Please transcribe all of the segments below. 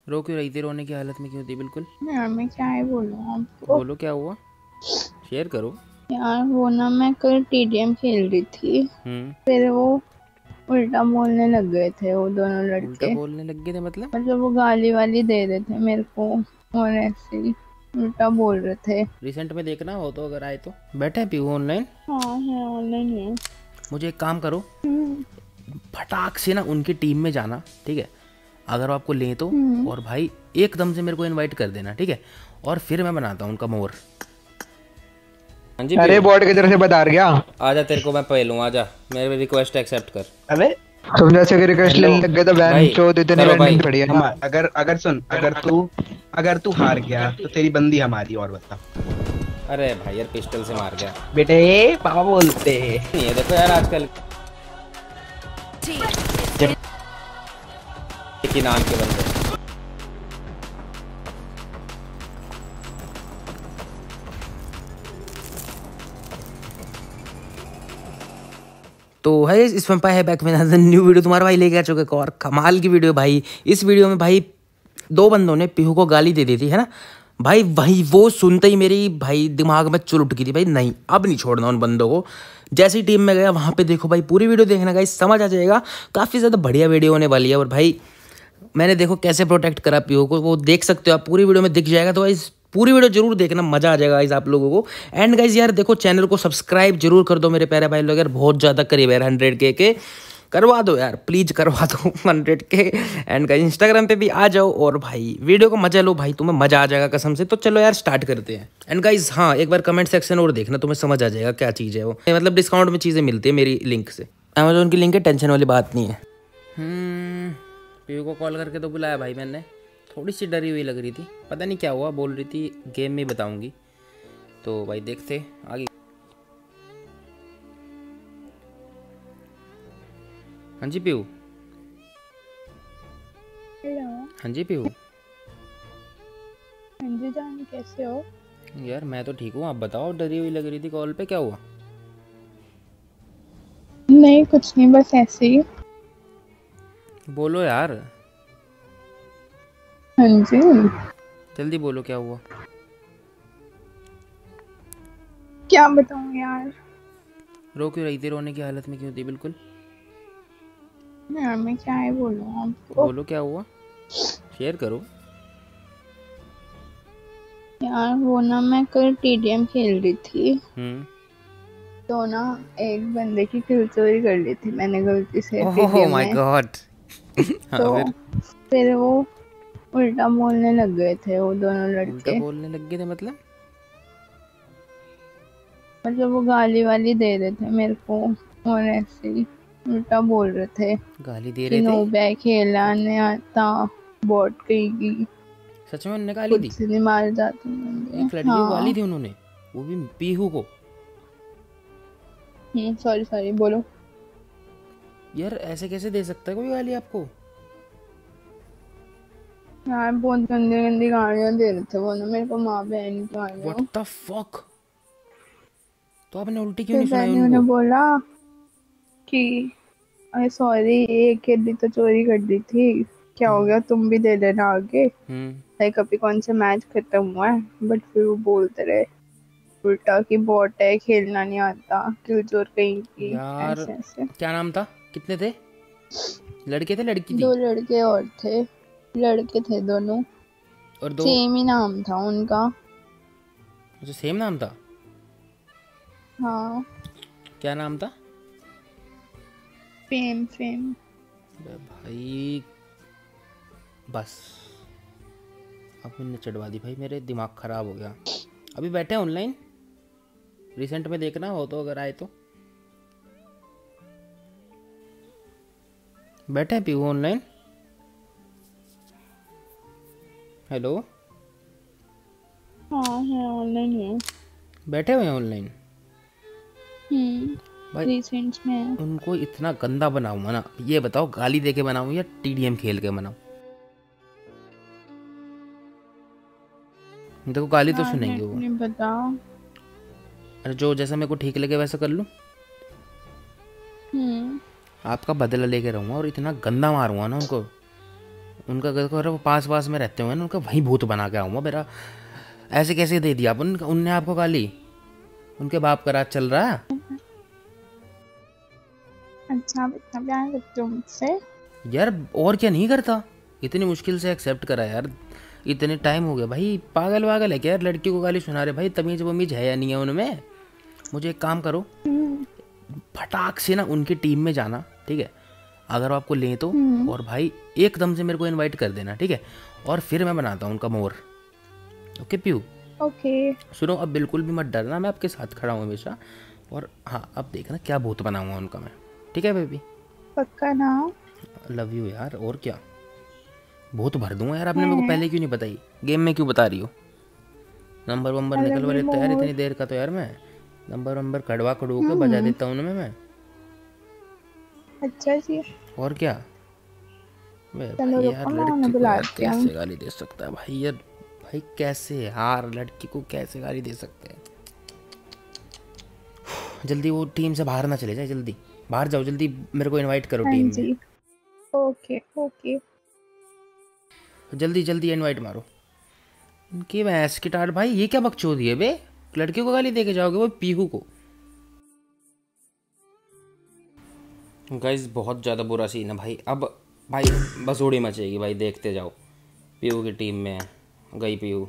रो क्यों रही थी? रोने की हालत में क्यों थी? बिल्कुल यार मैं क्या ही बोलूँ आपको। बोलो, क्या हुआ? शेयर करो। यार वो ना, मैं कल टीडीएम खेल रही थी, हम्म। फिर वो उल्टा बोलने लग गए थे वो दोनों उल्टा लड़के। बोलने लग गए थे मतलब? मतलब वो गाली वाली दे रहे थे मेरे को, और ऐसे ही उल्टा बोल रहे थे। रिसेंट में देखना हो तो, अगर आए तो। बैठे हैं पीहू ऑनलाइन? हाँ है, ऑनलाइन है। मुझे एक काम करो, हम्म। फटाक से ना उनकी टीम में जाना, ठीक है? अगर वो आपको लें तो। हम्म। और भाई एकदम से मेरे को इनवाइट कर देना, ठीक है? और फिर मैं बनाता हूँ उनका मोर। हाँ जी अरे पीहू, बॉट की तरफ से बता गया। आजा, तेरे को मैं पहलूँ, आजा। मेरे रिक्वेस्ट एक्सेप्ट कर। अबे तुम जैसे कि रिक्वेस्ट हेलो। लेने लग गए तो बैन भाई चोद इतनी करो भाई। बैन पड़ी है हम ना। अगर अगर सुन, अगर तू हार गया तो तेरी बंदी हमारी, और बता। अरे भाई यार, पिस्टल से मार गया। बेटे पापा बोलते नहीं है, देखो यार आजकल जब एक ही नाम के बंदे। तो है इस वंपा है बैक में न्यू वीडियो तुम्हारा भाई लेके आ चुके एक और कमाल की वीडियो भाई। इस वीडियो में भाई दो बंदों ने पीहू को गाली दे दी थी, है ना भाई? वही वो सुनते ही मेरी भाई दिमाग में चुल उठ गई थी भाई, नहीं अब नहीं छोड़ना उन बंदों को। जैसी टीम में गया वहाँ पे देखो भाई, पूरी वीडियो देखना गाइस, समझ आ जाएगा। काफ़ी ज़्यादा बढ़िया वीडियो होने वाली है। और भाई मैंने देखो कैसे प्रोटेक्ट करा पीओ को, वो देख सकते हो आप, पूरी वीडियो में दिख जाएगा। तो गाइस पूरी वीडियो जरूर देखना, मजा आ जाएगा गाइस आप लोगों को। एंड गाइस यार देखो, चैनल को सब्सक्राइब जरूर कर दो मेरे प्यारे भाई लोग यार, बहुत ज़्यादा करीब है 100K के। करवा दो यार, प्लीज करवा दो 100K। एंड गाइस इंस्टाग्राम पे भी आ जाओ और भाई वीडियो को मजा लो भाई, तुम्हें मजा आ जाएगा कसम से। तो चलो यार स्टार्ट करते हैं। एंड गाइस हाँ, एक बार कमेंट सेक्शन और देखना, तुम्हें समझ आ जाएगा क्या चीज़ है वो। मतलब डिस्काउंट में चीज़ें मिलती है मेरी लिंक से, अमेजोन की लिंक है, टेंशन वाली बात नहीं है। पीयू को कॉल करके तो बुलाया भाई मैंने। थोड़ी सी डरी हुई लग रही थी, पता नहीं क्या हुआ, बोल रही थी गेम में बताऊंगी। तो भाई देखते आगे। हाँ जी पीयू। हेलो। हाँ जी पीयू। हाँ जी जान, कैसे हो? यार मैं तो ठीक हूँ, आप बताओ, डरी हुई लग रही थी कॉल पे, क्या हुआ? नहीं कुछ नहीं, बस ऐसे ही। बोलो यार, हाँ जी। जल्दी बोलो क्या हुआ। क्या बताऊँ यार। रो क्यों रही थी? रोने की हालत में क्यों थी? बिल्कुल यार मैं क्या ही बोलूँ आपको। बोलो क्या हुआ, शेयर करो। यार वो ना, मैं कल टीडीएम खेल रही थी, हम्म। तो ना एक बंदे की किल चोरी कर ली थी मैंने गलती से ओह टीडीएम माय में। गॉड। हाँ तो फिर वो उल्टा बोलने लग गए थे वो दोनों उल्टा लड़के। बोलने लग गए थे मतलब? मतलब वो गाली वाली दे रहे थे मेरे को, और ऐसे ही उल्टा बोल रहे थे गाली दे कि रहे थे? नो बैग खेलना नहीं आता, बॉट कहेगी, सच में उन्होंने गाली खुद दी? से नहीं मार जाते होंगे। एक लड़की को गाली हाँ। दी उन्होंने, वो भी पीहू को? सॉरी सॉरी, बोलो। यार ऐसे कैसे दे सकता है कोई गाली आपको? यार बहुत गंदी गंदी गालियां दे रहे थे वो ना मेरे को, माँ बहन की व्हाट गालियां। The fuck? तो आपने उल्टी क्यों फिर नहीं सुनाई मैंने उनको? उन्हें बोला कि अरे सॉरी, एक खेली तो चोरी कर दी थी, क्या हो गया, तुम भी दे देना आगे। हम्म। लाइक अभी कौन सा मैच खत्म हुआ है। बट फिर वो बोलते रहे उल्टा कि बॉट है, खेलना नहीं आता, क्यों चोर कहीं की, यार ऐसे ऐसे। क्या नाम था? कितने थे? लड़के थे लड़की थी? दो लड़के और थे, लड़के थे दोनों, और दो? सेम ही नाम था उनका। अच्छा सेम नाम था? हाँ। क्या नाम था? Fame fame. अबे भाई बस, अब मैंने चढ़वा दी भाई, मेरे दिमाग ख़राब हो गया। अभी बैठे हैं ऑनलाइन, रिसेंट में देखना हो तो, अगर आए तो। बैठे हैं पीहू ऑनलाइन? हेलो, हाँ है, ऑनलाइन है। बैठे हुए हैं ऑनलाइन? भाई रिसेंट में है। उनको इतना गंदा बनाऊंगा ना, ये बताओ गाली दे के बनाऊं या टीडीएम खेल के बनाऊं? देखो गाली तो यार मेरे सुनेंगे को वो। नहीं पता। अरे जो जैसा मेरे को ठीक लगे वैसा कर लूं। हम्म। आपका बदला लेके रहूंगा और इतना गंदा मारूंगा ना उनको, उनका घर को, वो पास पास में रहते होंगे ना, उनका वहीं भूत बना के आऊँगा मेरा। ऐसे कैसे दे दिया उनने आपको गाली? उनके बाप का राज चल रहा है। अच्छा आप इतना प्यार करते हो मुझसे? यार और क्या नहीं करता, इतनी मुश्किल से एक्सेप्ट करा यार, इतने टाइम हो गया भाई। पागल वागल है क्या यार, लड़की को गाली सुना रहे भाई? तमीज वमीज है या नहीं है उनमें? मुझे एक काम करो, फटाक से ना उनकी टीम में जाना, ठीक है? अगर आपको लें तो, और भाई एकदम से मेरे को इनवाइट कर देना, ठीक है? और फिर मैं बनाता हूँ उनका मोर। Okay PU? ओके। सुनो, अब बिल्कुल भी मत डरना, मैं आपके साथ खड़ा हूँ हमेशा। और हाँ, अब देखना क्या भूत बनाऊंगा उनका मैं, ठीक है बेबी? पक्का ना? लव यू यार, और क्या भूत भर दूंगा यार। आपने मेरे को पहले क्यों नहीं बताई? गेम में क्यों बता रही हो? नंबर वंबर निकलवा लेता यार इतनी देर का तो यार मैं। नंबर वंबर कड़वा कड़ू के बजा देता हूँ ना मैं। अच्छा जी। और क्या? चलो यार रुको, मैं लड़की उन्हें को यार बुलाती हूँ। कैसे गाली दे सकता है भाई यार? भाई कैसे यार, लड़की को कैसे गाली दे सकते हैं? जल्दी वो टीम से बाहर ना चले जाए, जल्दी बाहर जाओ, जल्दी मेरे को इनवाइट करो हाँ टीम जी। में। Okay okay. जल्दी जल्दी इनवाइट मारो। इनकी भैंस की टाट भाई, ये क्या बकचोदी है बे? लड़की को गाली दे के जाओगे वो पीहू को? गाइस बहुत ज़्यादा बुरा सीन है भाई। अब भाई बस उड़ी मचेगी भाई, देखते जाओ। पीहू की टीम में गई पीहू।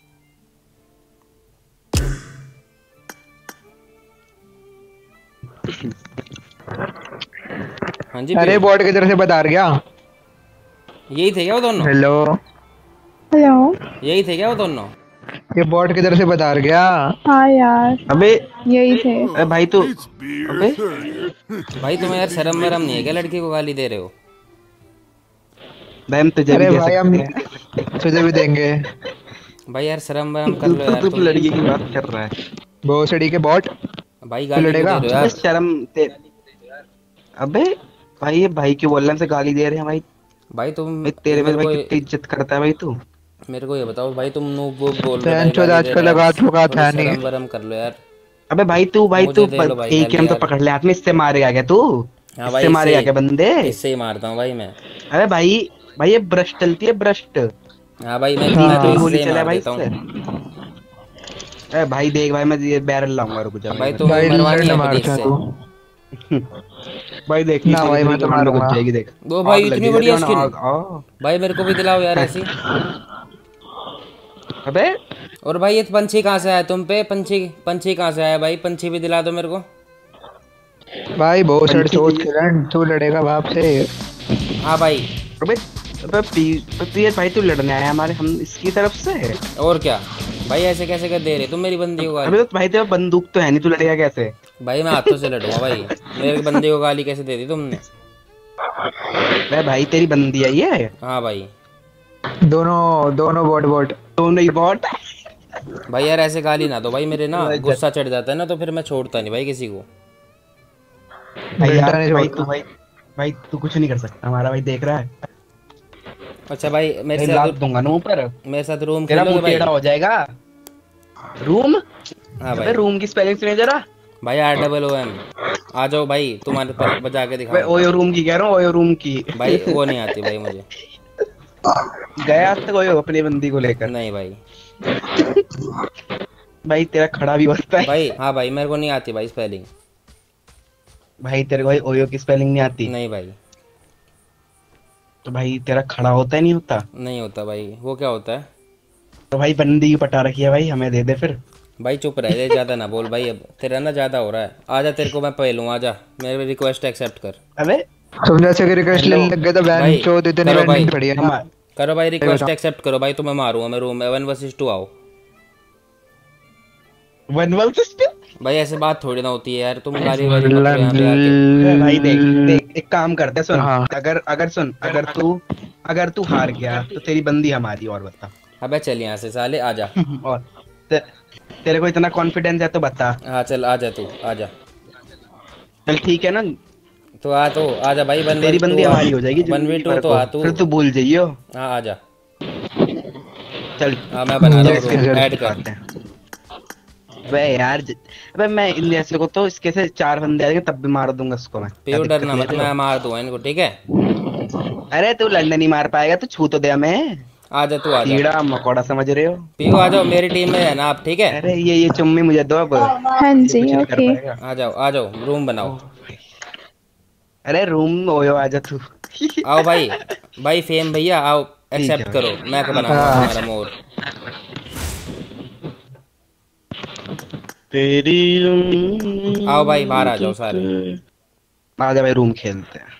हाँ जी अरे पीहू, बॉट किधर से बता गया? यही थे क्या वो दोनों? Hello, hello. यही थे क्या वो दोनों? ये बॉट किधर से बता गया? हाँ यार अबे यही थे। अबे भाई तू, अबे भाई तुम्हें यार शर्म वरम नहीं है क्या, लड़की को गाली दे रहे हो? भाई हम तुझे भी अरे दे भाई हम सकते हैं। तुझे भी देंगे। भाई यार शर्म वरम कर तू लो तो यार तू तुम। लड़की की बात कर रहा है। भोसड़ी के बॉट, भाई तू गाली क्यों लड़ेगा? दे रहे हो अबे यार? शर्म ते अबे भाई, ये भाई क्यों बोलने से गाली दे रहे हैं भाई? भाई तुम भाई तेरे में मेरे भाई को कितनी इज्जत करता है भाई तू। मेरे को ये बताओ भाई, तुम नूब वूब बोल रहे हो बहन भाई, चोद गाली दे आजकल रहे हो लगा यार? चुका थोड़ी था नहीं। शर्म वरम कर लो यार। अबे भाई तू मुझे दे लो भाई गाली AKM तो यार। पकड़ ले हाथ में, इससे मारेगा क्या तू? हाँ भाई इससे मारेगा क्या बंदे? इससे ही मारता हूँ भाई मैं। अबे भाई, भाई ये ब्रश चलती है, ब्रश। हाँ भाई मैं तीन तो की इससे गोली ही चला मार भाई देता इससे। हूँ। अरे भाई देख भाई, मैं ये बैरल लाऊंगा, रुक जा भाई भाई। तुम्हें भाई मरवानी लड़ है अपनी मारता इससे? तू। भाई देख ना भाई मैं तो लुक मारूंगा। जाएगी, देख वो भाई आग लग इतनी गई बढ़िया तेरे को ना, स्किन। आग आ। भाई मेरे को भी दिलाओ यार ऐसी। अबे और भाई ये पंछी कहाँ से आया तुम पे? पंछी पंछी कहाँ से आया भाई? पंछी भी दिला दो मेरे को। भाई भोसड़ पंछी सोच चाहिए। किरण, तू लड़ेगा बाप से? हाँ भाई। अबे अबे प्रिय भाई, तू लड़ने आया हमारे, हम इसकी तरफ से है। और क्या भाई, ऐसे कैसे कर दे रहे तुम मेरी बंदी को अबे गाली? तो भाई तेरा बंदूक तो है नहीं, तू लड़ेगा कैसे? भाई मैं हाथों से लड़ूंगा भाई। मेरी बंदी को गाली कैसे दे दी तुमने? अबे भाई तेरी बंदी आई है। हाँ भाई। दोनों दोनों बॉट बॉट। दोनों ही बॉट। भाई यार ऐसे गाली ना दो भाई, मेरे ना गुस्सा चढ़ जाता है ना, तो फिर मैं छोड़ता नहीं भाई किसी को। भाई बेटा यार नहीं भाई छोड़ता। तू भाई तू कुछ नहीं कर सकता, हमारा भाई देख रहा है। अच्छा भाई मेरे भाई लात साथ दूंगा ना ऊपर, मेरे साथ रूम तेरा खेलोगे मुंह भाई? टेढ़ा हो जाएगा। रूम? हाँ अबे भाई। रूम की स्पेलिंग सुनिए जरा। भाई ROOM। आ जाओ भाई, तुम्हारे पर बजा के अबे दिखाऊंगा। ओयो रूम की कह रहा हूँ, ओयो रूम की। भाई वो नहीं आती भाई मुझे। गया आज तक ओयो अपनी बंदी को लेकर? नहीं भाई। भाई तेरा खड़ा भी होता है। भाई हाँ भाई मेरे को नहीं आती भाई स्पेलिंग। भाई तेरे को भाई ओयो की स्पेलिंग नहीं आती? नहीं भाई। तो भाई तेरा खड़ा होता है नहीं होता? नहीं होता भाई। वो क्या होता है? तो भाई बंदी की पटा रखी है भाई, हमें दे दे फिर। भाई चुप रह जा, ज्यादा ना बोल भाई, अब तेरा ना ज्यादा हो रहा है। आजा तेरे को मैं पहलूँ, आजा, मेरी रिक्वेस्ट एक्सेप्ट कर। अबे तुम जैसे कि रिक्वेस्ट लेने लग गए तो बहन भाई, चोद इतनी करो भाई। बैंडिंग पड़ी है ना। हम करो भाई रिक्वेस्ट एक्सेप्ट करो भाई, तुम्हें मारूंगा मैं रूम में 1 vs 2 आओ। 1 vs 2? भाई ऐसे बात थोड़ी ना होती है यार, तुम गाली वाली मत करो यहाँ पे आके। भाई देख देख, एक काम करते हैं, सुन। हाँ। अगर तू हार गया तो तेरी बंदी हमारी, और बता। अबे चल यहाँ से साले, आजा। और तेरे को इतना कॉन्फिडेंस है तो बता। हाँ चल आजा, तू आजा। चल ठीक है ना, तो आ, तो आजा भाई। तेरी बंदी हमारी हो जाएगी। 1v2 तो आ तू। फिर तू भूल जाइयो। हाँ आजा। चल हाँ मैं बना रहा इसके हूँ, जरूर ऐड कर। अबे यार अबे मैं इन जैसे को तो इसके से 4 बंदे आएंगे तब भी मार दूंगा इसको मैं। पियो क्या डरना दिक्कत मत, है? मैं मार दूंगा इनको, ठीक है? अरे तू लंदन ही मार पाएगा, तू छू तो दे हमें। आजा तू आजा। कीड़ा मकोड़ा समझ रहे हो? पीहू आ जाओ, मेरी टीम में है ना आप, ठीक है? अरे ये चुम्मी मुझे दो अब। हाँ ये जी कुछ नहीं कर ओके। पाएगा। आ जाओ रूम बनाओ। अरे रूम ओयो आजा तू। आओ भाई, भाई फेम भैया आओ, ठीक है एक्सेप्ट भाई। करो, मैं बनाऊंगा तुम्हारा मोर। तेरी आओ भाई बाहर आ जाओ सारे। आजा भाई रूम खेलते हैं।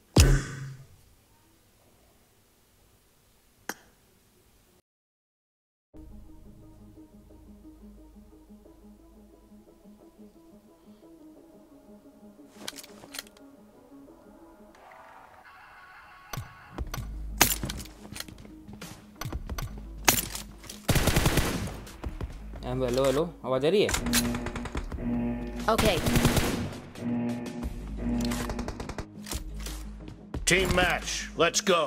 हेलो हेलो, आवाज आ रही है? Okay. Team match, let's go.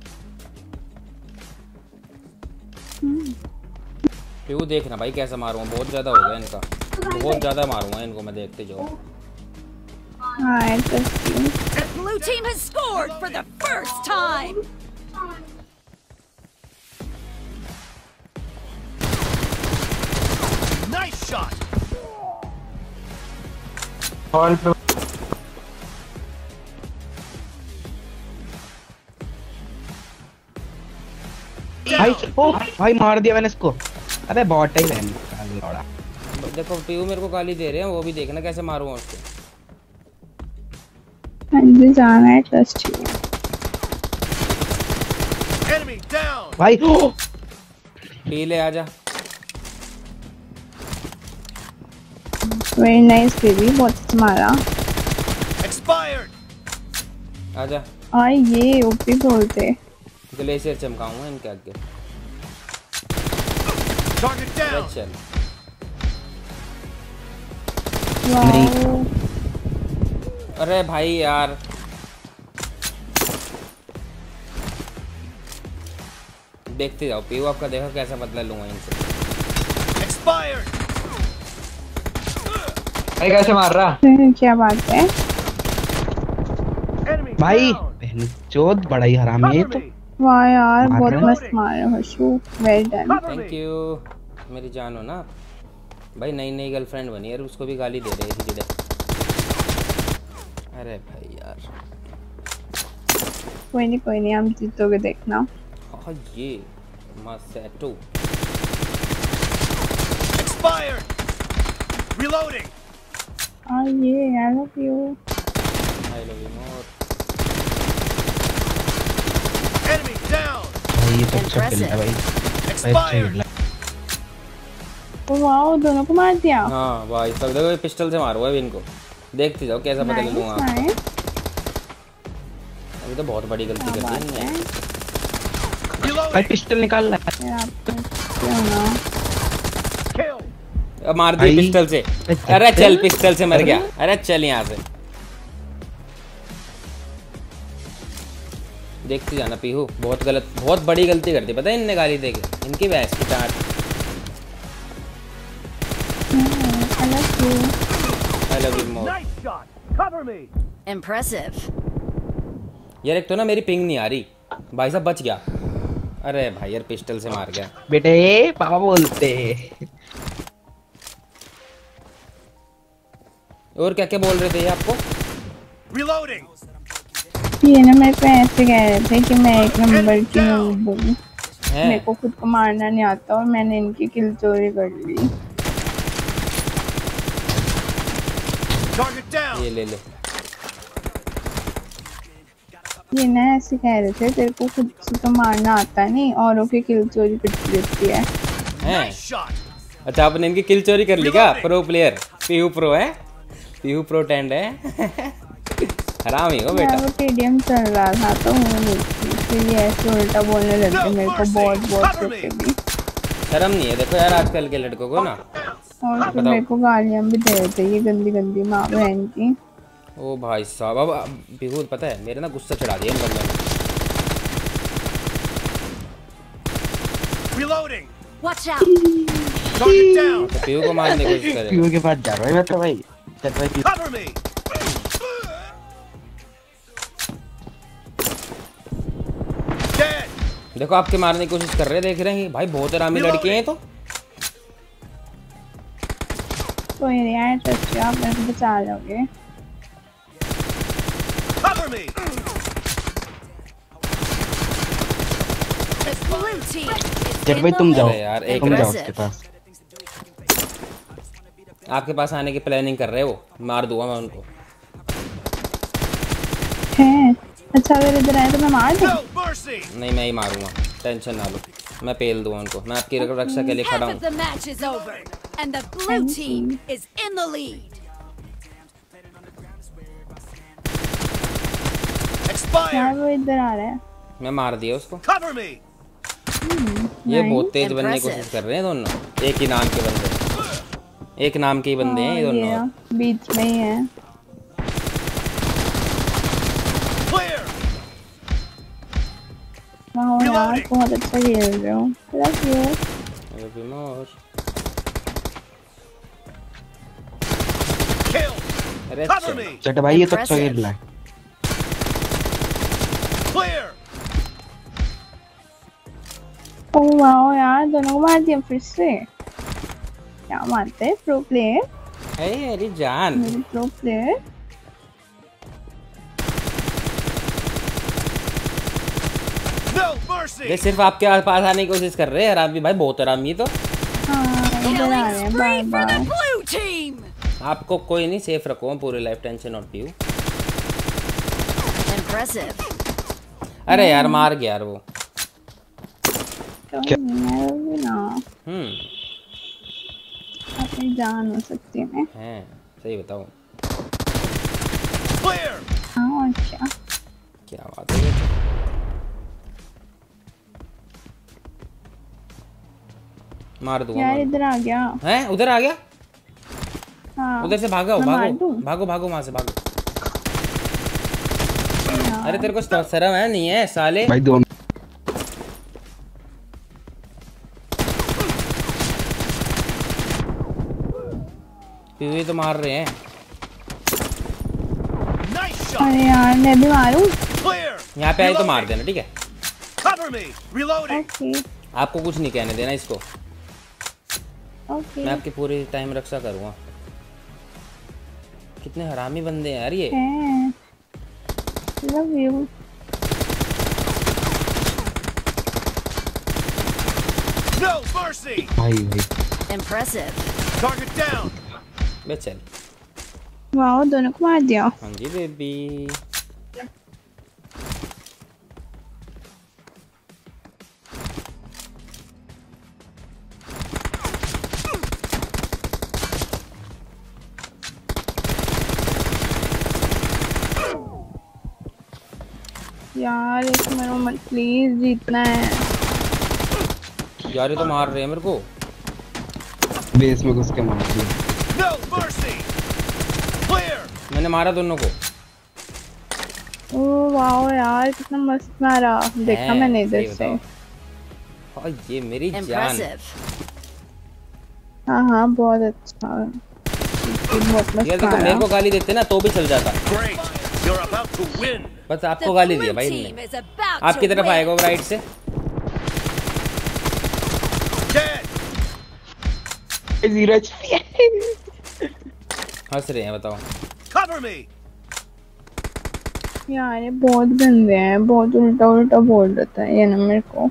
Pihu देखना भाई कैसा मारूंगा, बहुत ज्यादा हो गया इनका, बहुत ज्यादा मारूंगा इनको मैं, देखते जाओ। हाँ interesting. Blue team has scored for the first time. Nice shot. Hall पे भाई ओ भाई मार दिया मैंने इसको। अबे बॉट ही बहन का लौड़ा। देखो पीहू मेरे को गाली दे रहे हैं, वो भी देखना कैसे मारूंगा उसको। हाँ जी जाना है ट्रस्ट ही। Enemy down. भाई पी ले आजा। वेरी नाइस बेबी, बहुत मारा। Expired. आजा, और ये ओपी बोलते। ग्लेशियर चमकाऊंगा इनके आगे। Target अरे down. चल, वाओ। अरे भाई यार देखते जाओ, पीहू आपका देखो कैसा बदला लूंगा इनसे। Expired. भाई कैसे मार रहा? क्या बात है? Enemy भाई down. बहन चोद बड़ा ही हरामी है ये Cover तो। me. वाह यार मार बहुत रहे हैं। मस्त मारे Harshu, well done. Cover thank me. You मेरी जान हो ना भाई। नई नई गर्लफ्रेंड बनी है, उसको भी गाली दे रहे थे चिड़े। अरे भाई यार, कोई नहीं हम जीतोगे देखना। हाँ ये मसेटो। Expired. Reloading. और ये I love you. I love you more. Enemy down. भाई ये तो अच्छा खेल रहा है भाई। भाई अच्छा खेल Expired. रहा है। वाओ दोनों को मार दिया। हाँ भाई सब देखो, ये पिस्टल से मारूंगा अभी इनको, देखते जाओ कैसा बदल लूंगा। नाइस अभी तो बहुत बड़ी गलती कर दी बात इनने। है। भाई Reloading. पिस्टल निकाल रहा है। यार आपको क्यों ना? Kill. अब मार दी भाई। पिस्टल से। अरे चल, पिस्टल से मर गया। अरे चल यहाँ से, देखते जाना पीहू, बहुत गलत, बहुत बड़ी गलती कर दी पता है इनने गाली देके, इनकी भैंस की टाट। I love you. I love you more. Nice shot. Cover me. Impressive. यार एक तो ना मेरी पिंग नहीं आ रही, भाई साहब बच गया। अरे भाई यार पिस्टल से मार गया। बेटे पापा बोलते। और क्या क्या बोल रहे थे ये आपको? Reloading. ये ना मेरे पे ऐसे कह रहे थे कि मैं एक नंबर की हूँ, हैं? मेरे को खुद को मारना नहीं आता और मैंने इनकी किल चोरी कर ली। Target down. ये ले ले। ये ना ऐसे कह रहे थे तेरे को खुद से तो मारना आता नहीं, औरों की किल चोरी करती रहती है। हैं? Nice shot. अच्छा आपने इनकी किल चोरी कर ली क्या? प्रो प्लेयर पीहू प्रो है, पीहू प्रो टेंड है। हराम ही हो बेटा। यार वो टीडीएम चल रहा था तो वो नहीं थी, फिर ये ऐसे उल्टा बोलने लगे मेरे को बहुत करके भी, शर्म नहीं है देखो यार आजकल के लड़कों को ना। और फिर मेरे को गालियां भी दे रहे थे ये गंदी गंदी माँ बहन की। ओ भाई साहब, अब पीहू पता है मेरे ना गुस्सा चढ़ा दिया इन बंदों ने। Reloading. Watch out. Target down. तो पीहू को मारने की कोशिश करेगा। पीयू के पास जा रहा है मैं तो भाई। चल भाई पीयू। Cover me. देखो आपके मारने की कोशिश कर रहे हैं, देख रहे हैं भाई बहुत आरामी लड़के हैं। तो कोई नहीं यार, ट्रस्ट आप मेरे को बचा लोगे। Cover me. The blue team is जब in भाई the तुम जाओ, अरे यार एक तुम जाओ Aggressive. उसके पास। आपके पास आने की प्लानिंग कर रहे हैं वो, मार दूंगा मैं उनको। है अच्छा, अगर इधर आए तो मैं मार दूँ। No mercy. नहीं मैं ही मारूंगा, टेंशन ना लो, मैं पेल दूंगा उनको। मैं आपकी रक्षा के लिए Half खड़ा of हूँ। the match is over, and the blue team is in the lead. Expire. यार वो इधर आ रहा है। मैं मार दिया उसको। Cover me. ये बहुत तेज बनने की Impressive. कोशिश कर रहे हैं दोनों, एक ही नाम के बंदे, एक नाम के ही बंदे हैं ये हाँ, ये दोनों। ना, बीच में ही है। Clear. वाह यार, Reloading. बहुत अच्छा खेल रहे हो। Love you. अरे विमोर, Kill. अरे Cover चल। me. चट भाई ये तो अच्छा Impressive. खेल रहा है। Clear. ओह वाह यार, दोनों को मार दिया फिर से। क्या मारते हैं प्रो प्लेयर, अरे मेरी जान, मेरे प्रो प्लेयर। No mercy. ये सिर्फ आपके पास आने की कोशिश कर रहे हैं आरामी भाई, बहुत आरामी। तो हाँ इधर आ रहे Killing हैं spree bar for the bar. blue team. आपको कोई नहीं, सेफ रखो पूरी लाइफ, टेंशन नॉट पीयू। Impressive. अरे यार मार गया यार वो। कोई नहीं है, वो भी ना अपनी जान हो सकती है। हैं सही बताऊं, Clear. हाँ और क्या। क्या बात है ये तो। मार दूंगा यार मैं। इधर आ गया। हैं उधर आ गया, हाँ उधर से भागो मैं मार भागो दूं? भागो भागो वहां से भागो। यार, अरे तेरे को शर्म है नहीं है साले? भाई दोनों पीवी तो मार रहे हैं। Nice shot. अरे यार मैं भी मारूं। Clear. यहाँ पे आए तो मार देना, ठीक है? Cover me. Reloading. ओके आपको कुछ नहीं कहने देना इसको, ओके। मैं आपकी पूरी टाइम रक्षा करूंगा। कितने हरामी बंदे हैं यार ये। Love you. No mercy. भाई Impressive. Target down. बे चल। वाह दोनों को मार दिया। हाँ जी बेबी। यार एक मिनट प्लीज, जीतना है। यार ये तो मार रहे हैं मेरे को। बेस में घुस के मार दिया। No mercy. Clear. मैंने मारा दोनों को। ओह वाह यार कितना मस्त मारा, देखा हैं, मैंने इधर सही से। बताओ। हाँ ये मेरी जान। Impressive. हाँ हाँ बहुत अच्छा, बहुत मस्त यार देखो मारा। मेरे को गाली देते ना तो भी चल जाता, Great. You're about to win. बस The आपको गाली blue दिया भाई team इनने। is about आपकी to तरफ win. आएगा वो राइट से। Dead. जीरो हंस रहे हैं बताओ। Cover me. यार ये बहुत गंदे हैं, बहुत उल्टा उल्टा बोल देता है ये ना मेरे को।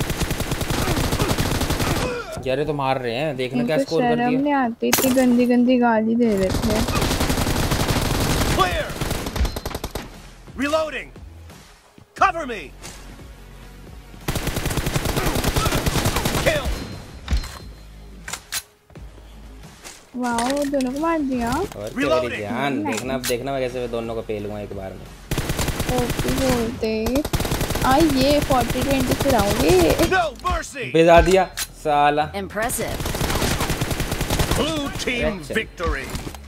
यार ये तो मार रहे हैं, देखना क्या इनको स्कोर कर शर्म दिया। नहीं आती, इतनी गंदी गंदी गाली दे रहे थे। Clear. Reloading. Cover me. Kill. वाह दोनों को मार दिया। और क्या मेरी जान, देखना अब देखना मैं कैसे दोनों को पेलूंगा एक बार में। ओके बोलते ये 40-20 से रहोगे। No mercy. भेजा दिया साला। Impressive. Blue team Gotcha. victory.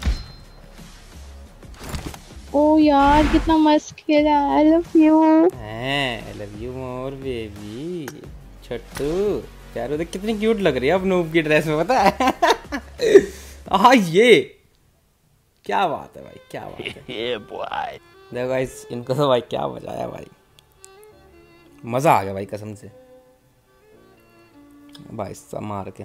ओ यार कितना मस्त खेला, आई लव यू। हैं I love you more baby. छोटू यार देख कितनी क्यूट लग रही है अब नूब की ड्रेस में, पता है? हाँ ये क्या बात है भाई, क्या बात है। देखो गाइस इनको तो भाई क्या मजा आया भाई, मजा आ गया भाई कसम से। भाई सब मार के।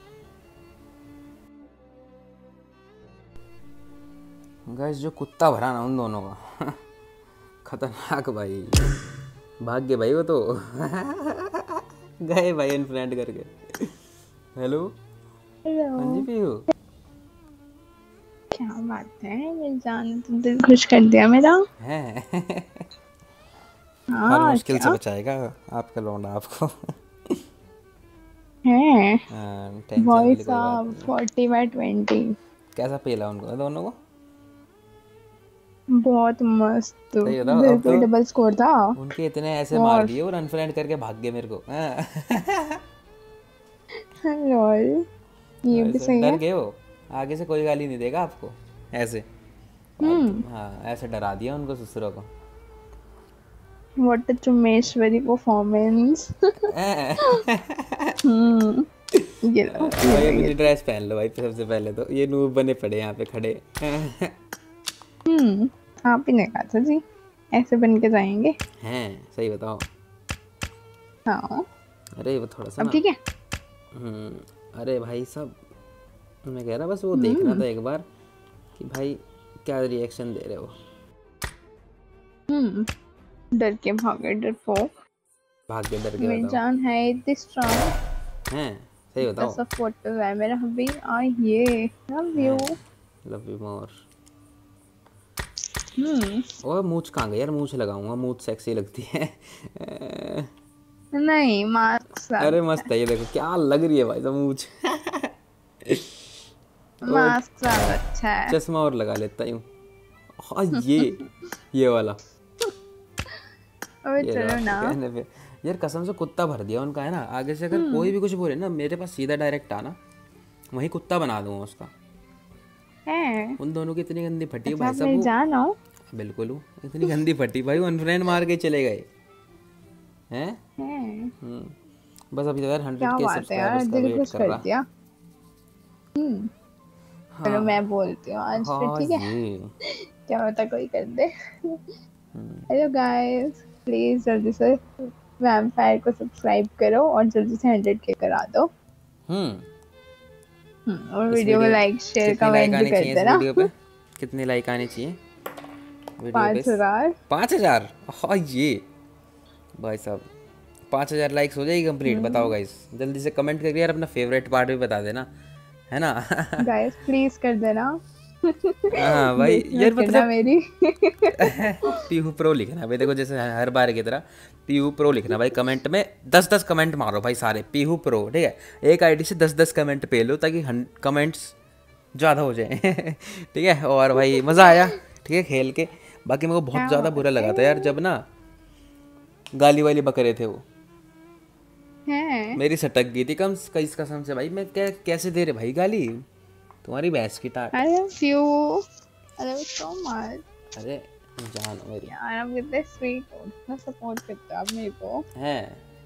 गाइस जो कुत्ता भरा ना उन दोनों का खतरनाक भाई, भाग गए भाई वो तो गए भाई अनफ्रेंड करके। हेलो हाँ जी पीहू, क्या बात है मेरी जान, तो दिल खुश कर दिया मेरा। है हर हाँ मुश्किल से क्या बचाएगा आपका लौंडा आपको। है हाँ, टेंशन भाई वाली कोई बात साहब नहीं। 40/20 कैसा पेला उनको दोनों को? बहुत मस्त, सही बताओ, अब बिल्कुल तो डबल स्कोर था। उनके इतने ऐसे मार दिए और अनफ्रेंड करके भाग गए मेरे को। लॉल, ये भी ऐसे सही डर है। गए हो, आगे से कोई गाली नहीं देगा आपको ऐसे। हाँ ऐसे डरा दिया उनको ससुरों को। व्हाट अ चुमेश्वरी परफॉर्मेंस। ये लो, भाई मुझे ड्रेस पहन लो भाई, सबसे पहले तो ये नूब बने पड़े यहाँ पे खड़े। आप ही ने कहा था जी ऐसे बन के जाएंगे। हैं सही बताओ। हाँ अरे वो थोड़ा सा अब ना ठीक है। अरे भाई सब मैं कह रहा बस वो देखना था एक बार कि भाई क्या रिएक्शन दे रहे हो। डर के भागे डरपोक, भाग के डर के मेरी बताओ। जान है इतनी स्ट्रांग। हैं सही बताओ। सपोर्टिव है मेरा हबी। ये love you. Love you more. और मूंछ कहाँ गई यार, मूंछ लगाऊंगा, मूंछ सेक्सी लगती है। नहीं मास्क, अरे मस्त है ये, देखो क्या लग रही है भाई तो मूंछ। मास्क ज्यादा अच्छा है। चश्मा और लगा लेता हूँ। हाँ ये वाला अबे ये चलो रहा ना। कहने पे यार, कसम से कुत्ता भर दिया उनका है ना। आगे से अगर कोई भी कुछ बोले ना मेरे पास सीधा डायरेक्ट आना, वही कुत्ता बना दूंगा उसका। है उन दोनों की इतनी गंदी फटी है अच्छा, भाई आप साहब मेरी वो- जान हो। बिल्कुल हूँ, इतनी गंदी फटी भाई, वो अनफ्रेंड मार के चले गए हैं। है बस अभी तो यार 100 क्या के बात है यार, सब्सक्राइबर्स का दिल वेट खुश कर कर रहा। दिया। चलो मैं बोलती हूँ आज फिर, हाँ ठीक है। जी क्या पता कोई कर दे। हेलो गाइस, प्लीज जल्दी से वैम्पायर को सब्सक्राइब करो और जल्दी से 100K करा दो। और इस वीडियो में वीडियो- लाइक शेयर कितनी लाइक कमेंट भी आनी कर चाहिए इस देना। वीडियो पे? कितनी लाइक आनी चाहिए वीडियो पे? 5000। 5000। हाँ ये भाई साहब 5000 लाइक्स हो जाएगी कंप्लीट। बताओ गाइस, जल्दी से कमेंट करके यार अपना फेवरेट पार्ट भी बता देना, है ना। गाइस प्लीज कर देना। हाँ भाई देख यार करना मतलब मेरी। पीहू प्रो लिखना भाई, देखो जैसे हर बार की तरह पीहू प्रो लिखना भाई। कमेंट में 10-10 कमेंट मारो भाई सारे पीहू प्रो, ठीक है। एक आईडी से 10-10 कमेंट पे लो ताकि कमेंट्स ज़्यादा हो जाए। ठीक है। और भाई मज़ा आया ठीक है खेल के। बाकी मेरे को बहुत ज़्यादा बुरा लगा था यार जब ना गाली वाली बक रहे थे वो, है मेरी सटक गई थी कई कसम से भाई। मैं कैसे दे रहे भाई गाली, तुम्हारी भैंस की टाट। I love you, I love so much. अरे जान मेरी यार आप कितने स्वीट हो, इतना सपोर्ट करते हो आप मेरे को। है,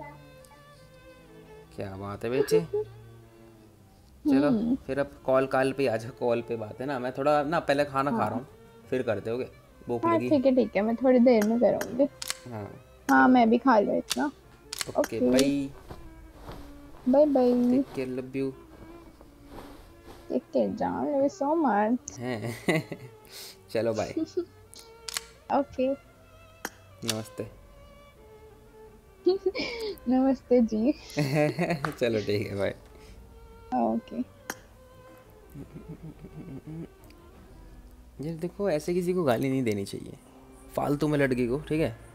क्या बात है बेचे। चलो फिर अब कॉल पे आ जाओ, कॉल पे बात है ना। मैं थोड़ा ना पहले खाना खा रहा हूँ, फिर करते होगे, भूख हाँ लगी। ठीक है, मैं थोड़ी देर में करूँगी। हाँ हाँ मैं भी खा लूँ इतना। Okay Okay. Bye, bye bye, take care, love you. Take care जान, लव यू सो मच। हैं चलो बाय, ओके नमस्ते। नमस्ते जी। चलो ठीक है बाय। ओके यार देखो ऐसे किसी को गाली नहीं देनी चाहिए फालतू में लड़की को, ठीक है।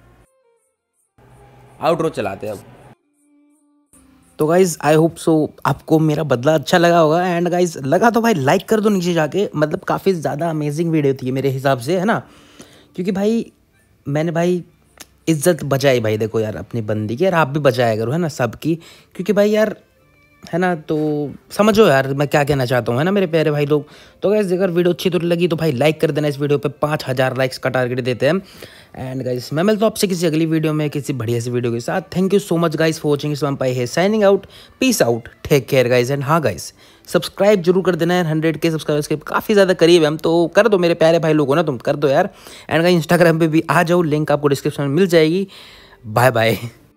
आउटरो चलाते हैं अब। तो गाइज आई होप सो आपको मेरा बदला अच्छा लगा होगा। एंड गाइज लगा तो भाई लाइक कर दो नीचे जाके, मतलब काफ़ी ज़्यादा अमेजिंग वीडियो थी मेरे हिसाब से, है ना। क्योंकि भाई मैंने भाई इज्जत बचाई भाई, देखो यार अपनी बंदी की, यार आप भी बचाया करो, है ना, सबकी। क्योंकि भाई यार है ना, तो समझो यार मैं क्या कहना चाहता हूँ, है ना मेरे प्यारे भाई लोग। तो गाइस अगर वीडियो अच्छी तो लगी तो भाई लाइक कर देना। इस वीडियो पे 5000 लाइक्स का टारगेट देते हैं। एंड गाइस मैं मिलता हूँ आपसे किसी अगली वीडियो में किसी बढ़िया सी वीडियो के साथ। Thank you so much guys for watching. इस वैम्पायर है signing out, peace out, take care guys. And हाँ गाइस सब्सक्राइब जरूर कर देना यार, 100K सब्सक्राइबर्स के काफ़ी ज़्यादा करीब है हम, तो कर दो मेरे प्यारे भाई लोगों ना, तुम कर दो यार। एंड गाइस इंस्टाग्राम पे भी आ जाओ, लिंक आपको डिस्क्रिप्शन में मिल जाएगी। Bye bye.